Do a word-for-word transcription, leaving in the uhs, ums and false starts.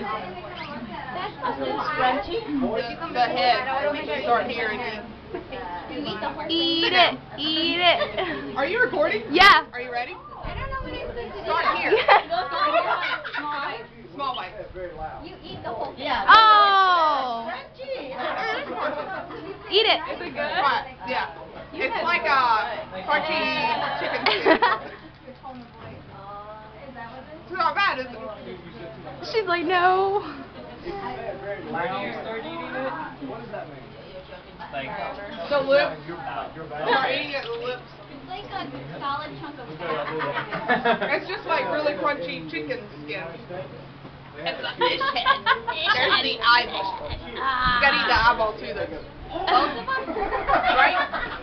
is. Scrunchy? The, the head. You can start here and then. Eat it. Eat it. Are you recording? Yeah. Are you ready? I don't know what it's Start here. Start here. Small bite. Small bite. You eat the whole thing. Oh. Eat it. Is it good? Right. Yeah. It's like a crunchy chicken skin. It's not bad, is it? She's like, no. Where do you start eating it? What does that mean? Like, The lips. you're Start eating it, the lips. It's like a solid chunk of fat. It's just like really crunchy chicken skin. It's a fish head. There's the eyeball. You gotta eat the eyeball too, though. Both of them? Right?